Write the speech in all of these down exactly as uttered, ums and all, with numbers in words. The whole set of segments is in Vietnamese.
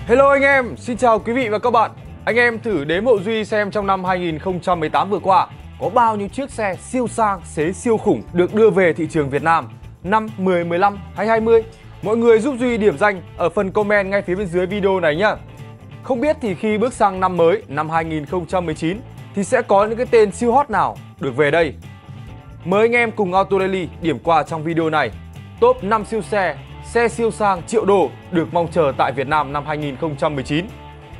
Hello anh em, xin chào quý vị và các bạn. Anh em thử đếm hộ Duy xem trong năm hai nghìn không trăm mười tám vừa qua có bao nhiêu chiếc xe siêu sang, xế siêu khủng được đưa về thị trường Việt Nam năm, mười, mười lăm hay hai mươi. Mọi người giúp Duy điểm danh ở phần comment ngay phía bên dưới video này nhé. Không biết thì khi bước sang năm mới, năm hai nghìn không trăm mười chín thì sẽ có những cái tên siêu hot nào được về đây. Mời anh em cùng Auto Daily điểm qua trong video này top năm siêu xe, xe siêu sang triệu đô được mong chờ tại Việt Nam năm hai nghìn không trăm mười chín.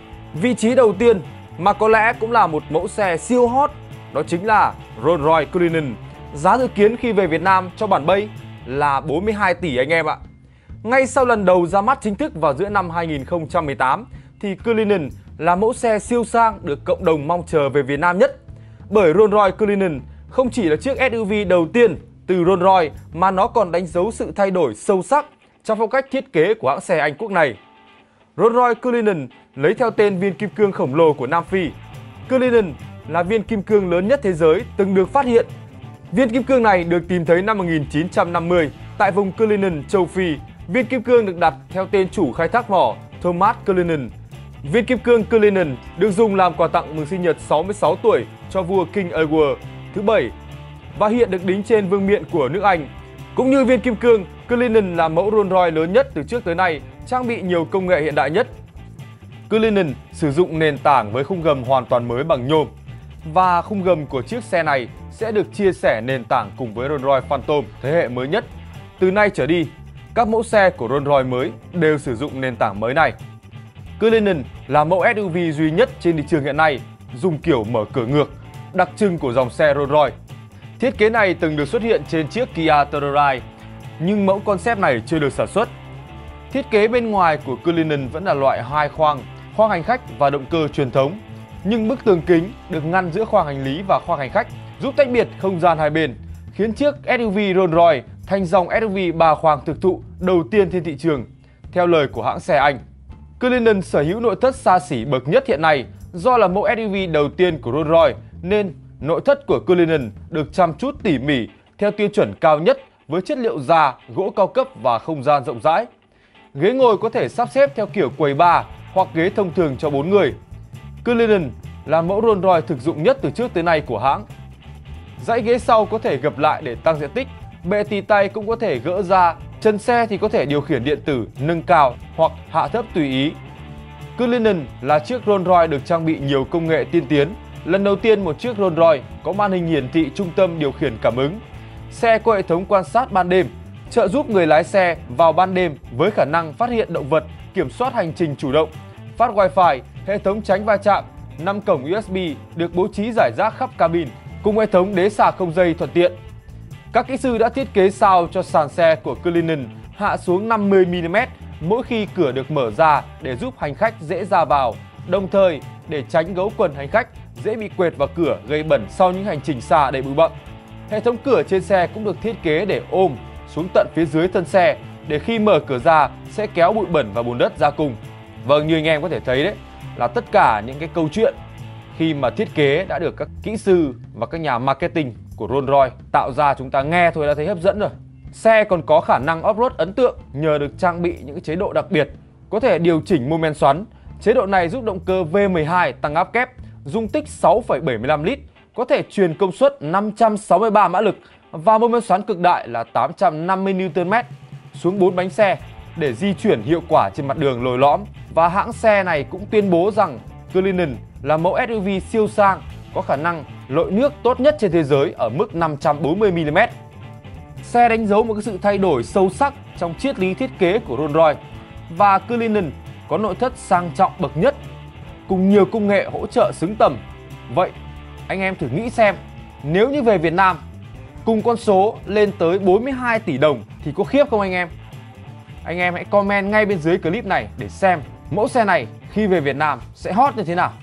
Vị trí đầu tiên mà có lẽ cũng là một mẫu xe siêu hot, đó chính là Rolls-Royce Cullinan. Giá dự kiến khi về Việt Nam cho bản bay là bốn mươi hai tỷ anh em ạ. Ngay sau lần đầu ra mắt chính thức vào giữa năm hai nghìn không trăm mười tám thì Cullinan là mẫu xe siêu sang được cộng đồng mong chờ về Việt Nam nhất. Bởi Rolls-Royce Cullinan không chỉ là chiếc ét u vê đầu tiên từ Rolls-Royce mà nó còn đánh dấu sự thay đổi sâu sắc trong phong cách thiết kế của hãng xe Anh quốc này. Rolls-Royce Cullinan lấy theo tên viên kim cương khổng lồ của Nam Phi. Cullinan là viên kim cương lớn nhất thế giới từng được phát hiện. Viên kim cương này được tìm thấy năm một nghìn chín trăm năm mươi tại vùng Cullinan, châu Phi. Viên kim cương được đặt theo tên chủ khai thác mỏ Thomas Cullinan. Viên kim cương Cullinan được dùng làm quà tặng mừng sinh nhật sáu mươi sáu tuổi cho vua King Edward thứ bảy và hiện được đính trên vương miện của nước Anh. Cũng như viên kim cương, Cullinan là mẫu Rolls-Royce lớn nhất từ trước tới nay, trang bị nhiều công nghệ hiện đại nhất. Cullinan sử dụng nền tảng với khung gầm hoàn toàn mới bằng nhôm và khung gầm của chiếc xe này sẽ được chia sẻ nền tảng cùng với Rolls-Royce Phantom thế hệ mới nhất. Từ nay trở đi, các mẫu xe của Rolls-Royce mới đều sử dụng nền tảng mới này. Cullinan là mẫu ét u vê duy nhất trên thị trường hiện nay dùng kiểu mở cửa ngược, đặc trưng của dòng xe Rolls-Royce. Thiết kế này từng được xuất hiện trên chiếc Kia Telluride, nhưng mẫu concept này chưa được sản xuất. Thiết kế bên ngoài của Cullinan vẫn là loại hai khoang, khoang hành khách và động cơ truyền thống, nhưng bức tường kính được ngăn giữa khoang hành lý và khoang hành khách, giúp tách biệt không gian hai bên, khiến chiếc ét u vê Rolls-Royce thành dòng ét u vê ba khoang thực thụ đầu tiên trên thị trường, theo lời của hãng xe Anh. Cullinan sở hữu nội thất xa xỉ bậc nhất hiện nay. Do là mẫu ét u vê đầu tiên của Rolls-Royce nên nội thất của Cullinan được chăm chút tỉ mỉ theo tiêu chuẩn cao nhất với chất liệu da, gỗ cao cấp và không gian rộng rãi. Ghế ngồi có thể sắp xếp theo kiểu quầy bar hoặc ghế thông thường cho bốn người. Cullinan là mẫu Rolls-Royce thực dụng nhất từ trước tới nay của hãng. Dãy ghế sau có thể gập lại để tăng diện tích, bệ tì tay cũng có thể gỡ ra, chân xe thì có thể điều khiển điện tử nâng cao hoặc hạ thấp tùy ý. Cullinan là chiếc Rolls-Royce được trang bị nhiều công nghệ tiên tiến. Lần đầu tiên một chiếc Rolls-Royce có màn hình hiển thị trung tâm điều khiển cảm ứng. Xe có hệ thống quan sát ban đêm, trợ giúp người lái xe vào ban đêm với khả năng phát hiện động vật, kiểm soát hành trình chủ động, phát Wi-Fi, hệ thống tránh va chạm, năm cổng u ét bê được bố trí rải rác khắp cabin, cùng hệ thống đế xả không dây thuận tiện. Các kỹ sư đã thiết kế sao cho sàn xe của Cullinan hạ xuống năm mươi mi li mét mỗi khi cửa được mở ra để giúp hành khách dễ ra vào, đồng thời để tránh gấu quần hành khách dễ bị quệt vào cửa gây bẩn sau những hành trình xa đầy bụi bặm. Hệ thống cửa trên xe cũng được thiết kế để ôm xuống tận phía dưới thân xe để khi mở cửa ra sẽ kéo bụi bẩn và bùn đất ra cùng. Vâng, như anh em có thể thấy đấy, là tất cả những cái câu chuyện khi mà thiết kế đã được các kỹ sư và các nhà marketing của Rolls-Royce tạo ra, chúng ta nghe thôi đã thấy hấp dẫn rồi. Xe còn có khả năng off-road ấn tượng nhờ được trang bị những chế độ đặc biệt, có thể điều chỉnh mô men xoắn. Chế độ này giúp động cơ vê mười hai tăng áp kép, dung tích sáu phẩy bảy mươi lăm lít, có thể truyền công suất năm trăm sáu mươi ba mã lực và mô men xoắn cực đại là tám trăm năm mươi niu tơn mét xuống bốn bánh xe để di chuyển hiệu quả trên mặt đường lồi lõm. Và hãng xe này cũng tuyên bố rằng Cullinan là mẫu ét u vê siêu sang có khả năng lội nước tốt nhất trên thế giới ở mức năm trăm bốn mươi mi li mét. Xe đánh dấu một cái sự thay đổi sâu sắc trong triết lý thiết kế của Rolls-Royce và Cullinan có nội thất sang trọng bậc nhất cùng nhiều công nghệ hỗ trợ xứng tầm. Vậy anh em thử nghĩ xem, nếu như về Việt Nam cùng con số lên tới bốn mươi hai tỷ đồng thì có khiếp không anh em? Anh em hãy comment ngay bên dưới clip này để xem mẫu xe này khi về Việt Nam sẽ hot như thế nào.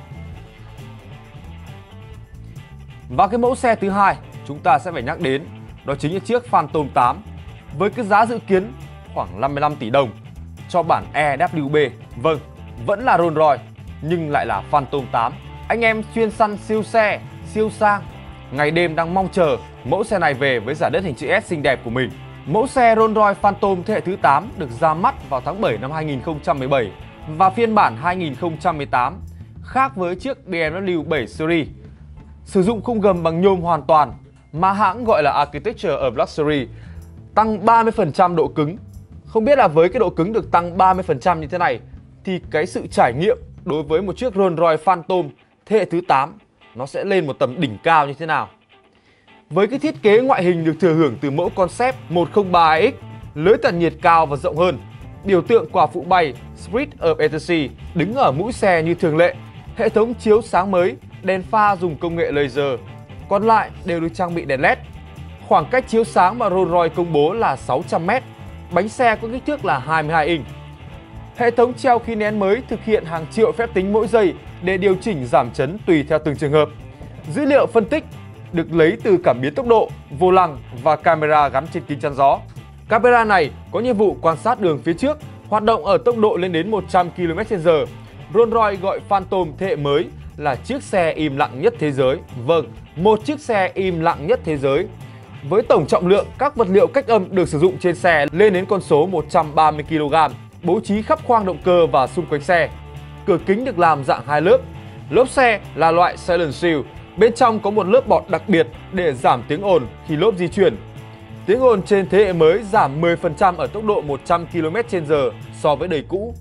Và cái mẫu xe thứ hai chúng ta sẽ phải nhắc đến đó chính là chiếc Phantom tám với cái giá dự kiến khoảng năm mươi lăm tỷ đồng cho bản e vê kép bê. Vâng, vẫn là Rolls-Royce nhưng lại là Phantom tám. Anh em chuyên săn siêu xe, siêu sang ngày đêm đang mong chờ mẫu xe này về với giải đất hình chữ S xinh đẹp của mình. Mẫu xe Rolls-Royce Phantom thế hệ thứ tám được ra mắt vào tháng bảy năm hai nghìn không trăm mười bảy và phiên bản hai nghìn không trăm mười tám khác với chiếc bê em vê bảy Series. Sử dụng khung gầm bằng nhôm hoàn toàn mà hãng gọi là Architecture of Luxury, tăng ba mươi phần trăm độ cứng. Không biết là với cái độ cứng được tăng ba mươi phần trăm như thế này thì cái sự trải nghiệm đối với một chiếc Rolls-Royce Phantom thế hệ thứ tám nó sẽ lên một tầm đỉnh cao như thế nào. Với cái thiết kế ngoại hình được thừa hưởng từ mẫu concept một không ba X, lưới tản nhiệt cao và rộng hơn, biểu tượng quả phụ bay Spirit of Ecstasy đứng ở mũi xe như thường lệ, hệ thống chiếu sáng mới, đèn pha dùng công nghệ laser, còn lại đều được trang bị đèn led. Khoảng cách chiếu sáng mà Rolls-Royce công bố là sáu trăm mét, bánh xe có kích thước là hai mươi hai inch. Hệ thống treo khí nén mới thực hiện hàng triệu phép tính mỗi giây để điều chỉnh giảm chấn tùy theo từng trường hợp. Dữ liệu phân tích được lấy từ cảm biến tốc độ, vô lăng và camera gắn trên kính chắn gió. Camera này có nhiệm vụ quan sát đường phía trước, hoạt động ở tốc độ lên đến một trăm ki lô mét trên giờ. Rolls-Royce gọi Phantom thế hệ mới là chiếc xe im lặng nhất thế giới. Vâng, một chiếc xe im lặng nhất thế giới. Với tổng trọng lượng, các vật liệu cách âm được sử dụng trên xe lên đến con số một trăm ba mươi ki lô gam, bố trí khắp khoang động cơ và xung quanh xe. Cửa kính được làm dạng hai lớp. Lốp xe là loại Silent Seal, bên trong có một lớp bọt đặc biệt để giảm tiếng ồn khi lốp di chuyển. Tiếng ồn trên thế hệ mới giảm mười phần trăm ở tốc độ một trăm ki lô mét trên giờ so với đời cũ.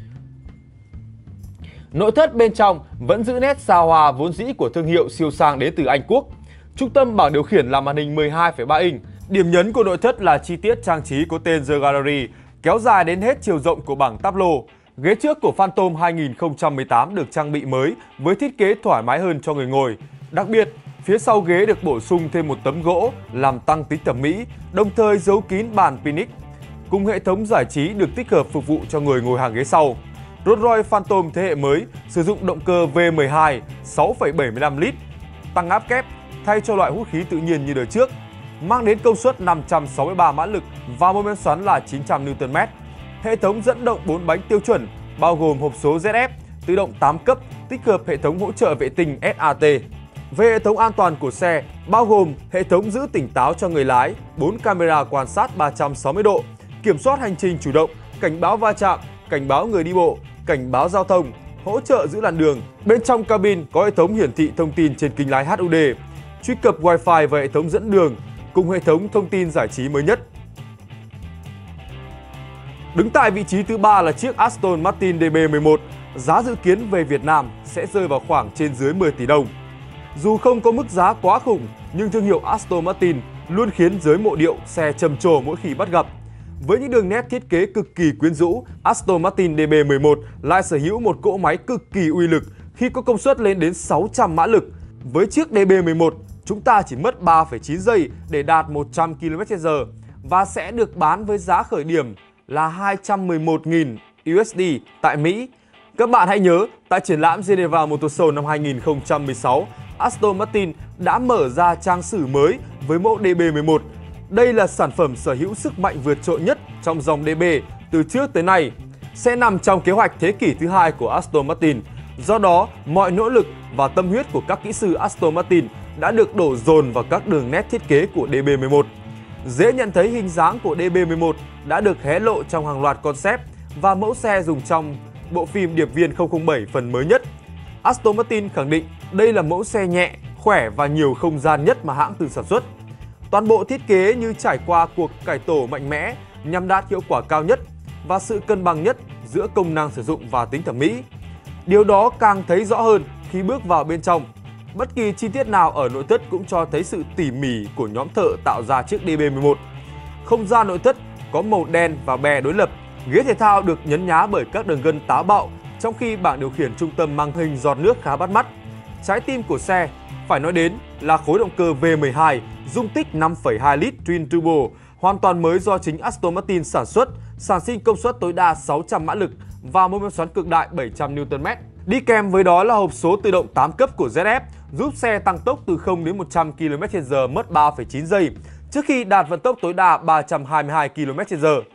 Nội thất bên trong vẫn giữ nét xa hoa vốn dĩ của thương hiệu siêu sang đến từ Anh Quốc. Trung tâm bảng điều khiển là màn hình mười hai phẩy ba inch. Điểm nhấn của nội thất là chi tiết trang trí có tên The Gallery, kéo dài đến hết chiều rộng của bảng tableau. Ghế trước của Phantom hai nghìn không trăm mười tám được trang bị mới với thiết kế thoải mái hơn cho người ngồi. Đặc biệt, phía sau ghế được bổ sung thêm một tấm gỗ làm tăng tính thẩm mỹ, đồng thời giấu kín bàn pinic. Cùng hệ thống giải trí được tích hợp phục vụ cho người ngồi hàng ghế sau. Rolls-Royce Phantom thế hệ mới sử dụng động cơ V mười hai sáu phẩy bảy mươi lăm lít, tăng áp kép thay cho loại hút khí tự nhiên như đời trước, mang đến công suất năm trăm sáu mươi ba mã lực và mô men xoắn là chín trăm niu tơn mét. Hệ thống dẫn động bốn bánh tiêu chuẩn bao gồm hộp số Z F, tự động tám cấp, tích hợp hệ thống hỗ trợ vệ tinh S A T. Về hệ thống an toàn của xe, bao gồm hệ thống giữ tỉnh táo cho người lái, bốn camera quan sát ba trăm sáu mươi độ, kiểm soát hành trình chủ động, cảnh báo va chạm, cảnh báo người đi bộ, cảnh báo giao thông, hỗ trợ giữ làn đường. Bên trong cabin có hệ thống hiển thị thông tin trên kính lái H U D, truy cập Wi-Fi và hệ thống dẫn đường cùng hệ thống thông tin giải trí mới nhất. Đứng tại vị trí thứ ba là chiếc Aston Martin D B mười một, giá dự kiến về Việt Nam sẽ rơi vào khoảng trên dưới mười tỷ đồng. Dù không có mức giá quá khủng, nhưng thương hiệu Aston Martin luôn khiến giới mộ điệu xe trầm trồ mỗi khi bắt gặp. Với những đường nét thiết kế cực kỳ quyến rũ, Aston Martin D B mười một lại sở hữu một cỗ máy cực kỳ uy lực khi có công suất lên đến sáu trăm mã lực. Với chiếc D B mười một, chúng ta chỉ mất ba phẩy chín giây để đạt một trăm ki lô mét trên giờ và sẽ được bán với giá khởi điểm là hai trăm mười một nghìn U S D tại Mỹ. Các bạn hãy nhớ, tại triển lãm Geneva Motor Show năm hai nghìn không trăm mười sáu, Aston Martin đã mở ra trang sử mới với mẫu D B mười một. Đây là sản phẩm sở hữu sức mạnh vượt trội nhất trong dòng D B từ trước tới nay, sẽ nằm trong kế hoạch thế kỷ thứ hai của Aston Martin. Do đó, mọi nỗ lực và tâm huyết của các kỹ sư Aston Martin đã được đổ dồn vào các đường nét thiết kế của D B mười một. Dễ nhận thấy hình dáng của D B mười một đã được hé lộ trong hàng loạt concept và mẫu xe dùng trong bộ phim Điệp viên không không bảy phần mới nhất. Aston Martin khẳng định đây là mẫu xe nhẹ, khỏe và nhiều không gian nhất mà hãng từng sản xuất. Toàn bộ thiết kế như trải qua cuộc cải tổ mạnh mẽ nhằm đạt hiệu quả cao nhất và sự cân bằng nhất giữa công năng sử dụng và tính thẩm mỹ. Điều đó càng thấy rõ hơn khi bước vào bên trong. Bất kỳ chi tiết nào ở nội thất cũng cho thấy sự tỉ mỉ của nhóm thợ tạo ra chiếc D B mười một. Không gian nội thất có màu đen và bè đối lập, ghế thể thao được nhấn nhá bởi các đường gân táo bạo, trong khi bảng điều khiển trung tâm mang hình giọt nước khá bắt mắt. Trái tim của xe phải nói đến là khối động cơ V mười hai dung tích năm phẩy hai lít Twin Turbo, hoàn toàn mới do chính Aston Martin sản xuất, sản sinh công suất tối đa sáu trăm mã lực và mô men xoắn cực đại bảy trăm niu tơn mét. Đi kèm với đó là hộp số tự động tám cấp của Z F, giúp xe tăng tốc từ không đến một trăm ki lô mét trên giờ mất ba phẩy chín giây, trước khi đạt vận tốc tối đa ba trăm hai mươi hai ki lô mét trên giờ.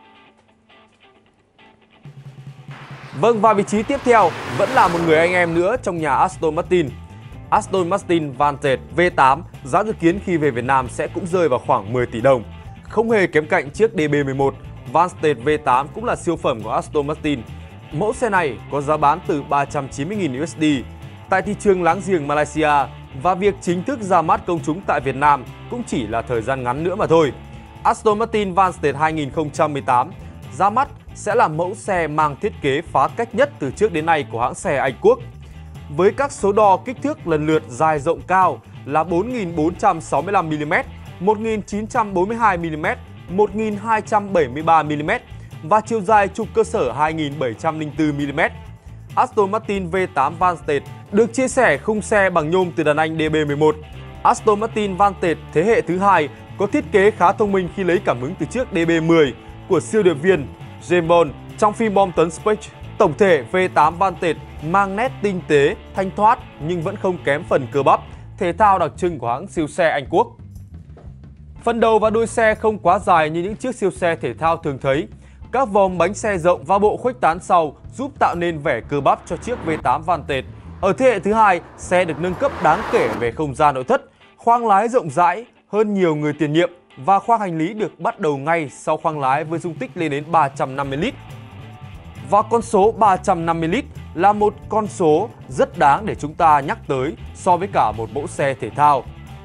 Vâng, và vị trí tiếp theo vẫn là một người anh em nữa trong nhà Aston Martin. Aston Martin Vantage V tám giá dự kiến khi về Việt Nam sẽ cũng rơi vào khoảng mười tỷ đồng. Không hề kém cạnh chiếc D B mười một, Vantage V tám cũng là siêu phẩm của Aston Martin. Mẫu xe này có giá bán từ ba trăm chín mươi nghìn đô la tại thị trường láng giềng Malaysia và việc chính thức ra mắt công chúng tại Việt Nam cũng chỉ là thời gian ngắn nữa mà thôi. Aston Martin Vantage hai nghìn không trăm mười tám ra mắt sẽ là mẫu xe mang thiết kế phá cách nhất từ trước đến nay của hãng xe Anh Quốc. Với các số đo kích thước lần lượt dài rộng cao là bốn nghìn bốn trăm sáu mươi lăm mi li mét, một nghìn chín trăm bốn mươi hai mi li mét, một nghìn hai trăm bảy mươi ba mi li mét và chiều dài trục cơ sở hai nghìn bảy trăm lẻ bốn mi li mét. Aston Martin V tám Vantage được chia sẻ khung xe bằng nhôm từ đàn anh D B mười một. Aston Martin Vantage thế hệ thứ hai có thiết kế khá thông minh khi lấy cảm hứng từ chiếc D B mười của siêu điệp viên James Bond trong phim bom tấn Spectre. Tổng thể V tám Vantage mang nét tinh tế, thanh thoát nhưng vẫn không kém phần cơ bắp, thể thao đặc trưng của hãng siêu xe Anh Quốc. Phần đầu và đuôi xe không quá dài như những chiếc siêu xe thể thao thường thấy. Các vòng bánh xe rộng và bộ khuếch tán sau giúp tạo nên vẻ cơ bắp cho chiếc V tám Vantage. Ở thế hệ thứ hai, xe được nâng cấp đáng kể về không gian nội thất, khoang lái rộng rãi hơn nhiều người tiền nhiệm và khoang hành lý được bắt đầu ngay sau khoang lái với dung tích lên đến ba trăm năm mươi lít. Và con số ba trăm năm mươi lít là một con số rất đáng để chúng ta nhắc tới so với cả một mẫu xe thể thao.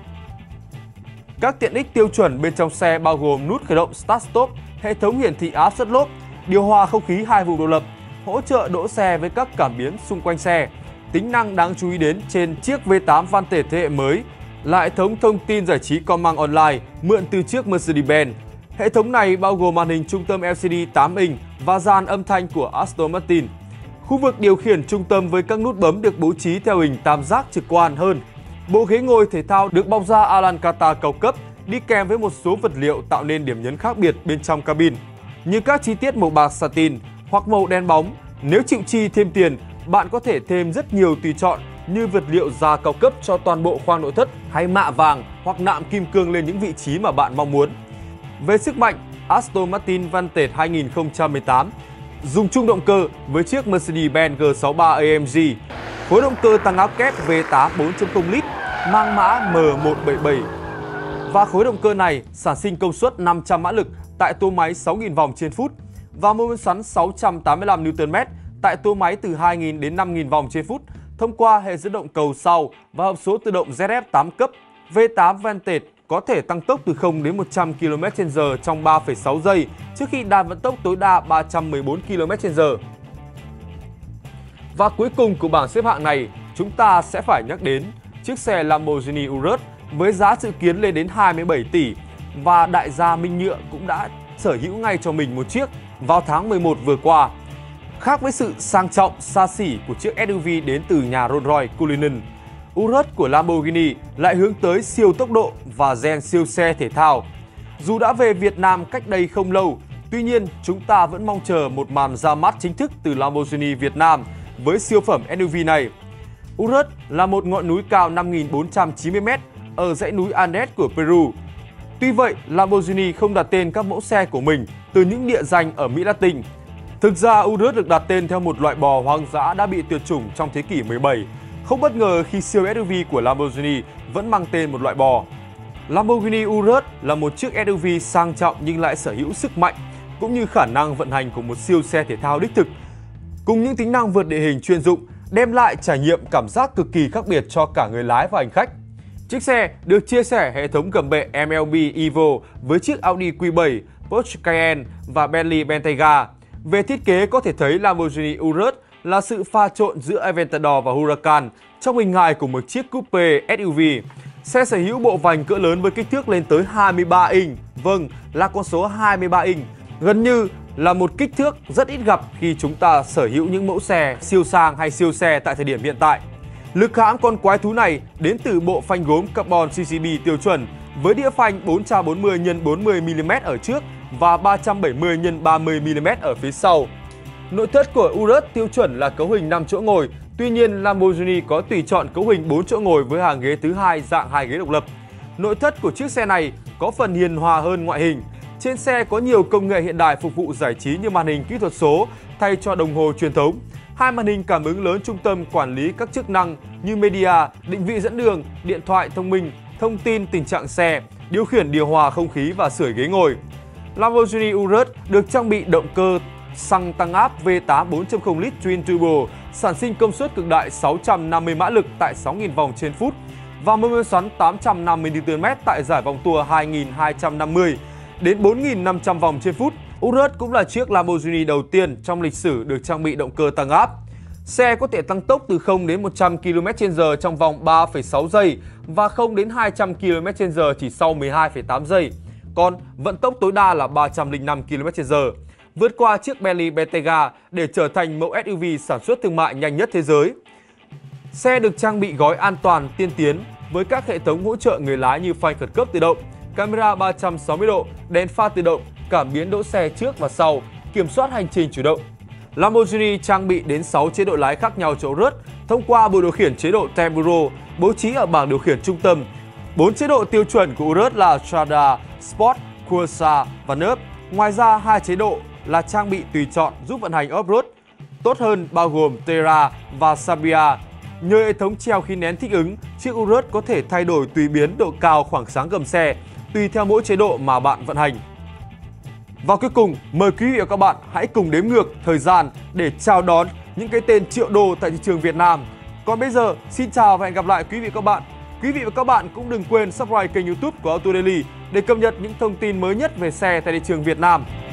Các tiện ích tiêu chuẩn bên trong xe bao gồm nút khởi động Start Stop, hệ thống hiển thị áp suất lốp, điều hòa không khí hai vùng độc lập, hỗ trợ đỗ xe với các cảm biến xung quanh xe. Tính năng đáng chú ý đến trên chiếc V tám Vantage thế hệ mới là hệ thống thông tin giải trí Command Online mượn từ chiếc Mercedes-Benz. Hệ thống này bao gồm màn hình trung tâm L C D tám inch và dàn âm thanh của Aston Martin. Khu vực điều khiển trung tâm với các nút bấm được bố trí theo hình tam giác trực quan hơn. Bộ ghế ngồi thể thao được bọc da Alcantara cao cấp, đi kèm với một số vật liệu tạo nên điểm nhấn khác biệt bên trong cabin, như các chi tiết màu bạc satin hoặc màu đen bóng. Nếu chịu chi thêm tiền, bạn có thể thêm rất nhiều tùy chọn như vật liệu da cao cấp cho toàn bộ khoang nội thất hay mạ vàng hoặc nạm kim cương lên những vị trí mà bạn mong muốn. Về sức mạnh, Aston Martin Vantage hai nghìn không trăm mười tám dùng chung động cơ với chiếc Mercedes-Benz G sáu mươi ba A M G, khối động cơ tăng áp kép V tám bốn chấm không lít mang mã M một bảy bảy và khối động cơ này sản sinh công suất năm trăm mã lực tại tua máy sáu nghìn vòng trên phút và mô men xoắn sáu trăm tám mươi lăm niu tơn mét tại tua máy từ hai nghìn đến năm nghìn vòng trên phút thông qua hệ dẫn động cầu sau và hộp số tự động Z F tám cấp. V tám Vantage có thể tăng tốc từ không đến một trăm ki lô mét trên giờ trong ba phẩy sáu giây trước khi đạt vận tốc tối đa ba trăm mười bốn ki lô mét trên giờ. Và cuối cùng của bảng xếp hạng này, chúng ta sẽ phải nhắc đến chiếc xe Lamborghini Urus với giá dự kiến lên đến hai mươi bảy tỷ và đại gia Minh Nhựa cũng đã sở hữu ngay cho mình một chiếc vào tháng mười một vừa qua. Khác với sự sang trọng, xa xỉ của chiếc S U V đến từ nhà Rolls-Royce Cullinan, Urus của Lamborghini lại hướng tới siêu tốc độ và gen siêu xe thể thao. Dù đã về Việt Nam cách đây không lâu, tuy nhiên chúng ta vẫn mong chờ một màn ra mắt chính thức từ Lamborghini Việt Nam với siêu phẩm S U V này. Urus là một ngọn núi cao năm nghìn bốn trăm chín mươi mét ở dãy núi Andes của Peru. Tuy vậy, Lamborghini không đặt tên các mẫu xe của mình từ những địa danh ở Mỹ Latin. Thực ra, Urus được đặt tên theo một loại bò hoang dã đã bị tuyệt chủng trong thế kỷ mười bảy. Không bất ngờ khi siêu S U V của Lamborghini vẫn mang tên một loại bò. Lamborghini Urus là một chiếc S U V sang trọng nhưng lại sở hữu sức mạnh cũng như khả năng vận hành của một siêu xe thể thao đích thực. Cùng những tính năng vượt địa hình chuyên dụng, đem lại trải nghiệm cảm giác cực kỳ khác biệt cho cả người lái và hành khách. Chiếc xe được chia sẻ hệ thống gầm bệ M L B Evo với chiếc Audi Q bảy, Porsche Cayenne và Bentley Bentayga. Về thiết kế có thể thấy Lamborghini Urus là sự pha trộn giữa Aventador và Huracan trong hình hài của một chiếc coupe S U V. Xe sở hữu bộ vành cỡ lớn với kích thước lên tới hai mươi ba inch. Vâng, là con số hai mươi ba inch. Gần như là một kích thước rất ít gặp khi chúng ta sở hữu những mẫu xe siêu sang hay siêu xe tại thời điểm hiện tại. Lực hãm con quái thú này đến từ bộ phanh gốm carbon C C B tiêu chuẩn với đĩa phanh bốn trăm bốn mươi nhân bốn mươi mi li mét ở trước và ba trăm bảy mươi nhân ba mươi mi li mét ở phía sau. Nội thất của Urus tiêu chuẩn là cấu hình năm chỗ ngồi, tuy nhiên Lamborghini có tùy chọn cấu hình bốn chỗ ngồi với hàng ghế thứ hai dạng hai ghế độc lập. Nội thất của chiếc xe này có phần hiền hòa hơn ngoại hình. Trên xe có nhiều công nghệ hiện đại phục vụ giải trí như màn hình kỹ thuật số thay cho đồng hồ truyền thống, hai màn hình cảm ứng lớn trung tâm quản lý các chức năng như media, định vị dẫn đường, điện thoại thông minh, thông tin tình trạng xe, điều khiển điều hòa không khí và sưởi ghế ngồi. Lamborghini Urus được trang bị động cơ xăng tăng áp V tám bốn chấm không lít Twin Turbo, sản sinh công suất cực đại sáu trăm năm mươi mã lực tại sáu nghìn vòng trên phút và mô men xoắn tám trăm năm mươi Newton mét tại giải vòng tua hai nghìn hai trăm năm mươi đến bốn nghìn năm trăm vòng trên phút. Urus cũng là chiếc Lamborghini đầu tiên trong lịch sử được trang bị động cơ tăng áp. Xe có thể tăng tốc từ không đến một trăm ki lô mét trên giờ trong vòng ba phẩy sáu giây và không đến hai trăm ki lô mét trên giờ chỉ sau mười hai phẩy tám giây. Còn vận tốc tối đa là ba trăm lẻ năm ki lô mét trên giờ, vượt qua chiếc Bentley Bentayga để trở thành mẫu ét u vê sản xuất thương mại nhanh nhất thế giới. Xe được trang bị gói an toàn tiên tiến với các hệ thống hỗ trợ người lái như phanh khẩn cấp tự động, camera ba trăm sáu mươi độ, đèn pha tự động, cảm biến đỗ xe trước và sau, kiểm soát hành trình chủ động. Lamborghini trang bị đến sáu chế độ lái khác nhau cho Urus thông qua bộ điều khiển chế độ Tempuro bố trí ở bảng điều khiển trung tâm. Bốn chế độ tiêu chuẩn của Urus là Strada, Sport, Corsa và Nerve. Ngoài ra, hai chế độ là trang bị tùy chọn giúp vận hành off-road tốt hơn bao gồm Terra và Sabia. Nhờ hệ thống treo khí nén thích ứng, chiếc Urus có thể thay đổi tùy biến độ cao khoảng sáng gầm xe tùy theo mỗi chế độ mà bạn vận hành. Và cuối cùng, mời quý vị và các bạn hãy cùng đếm ngược thời gian để chào đón những cái tên triệu đô tại thị trường Việt Nam. Còn bây giờ, xin chào và hẹn gặp lại quý vị và các bạn. Quý vị và các bạn cũng đừng quên subscribe kênh YouTube của Auto Daily để cập nhật những thông tin mới nhất về xe tại thị trường Việt Nam.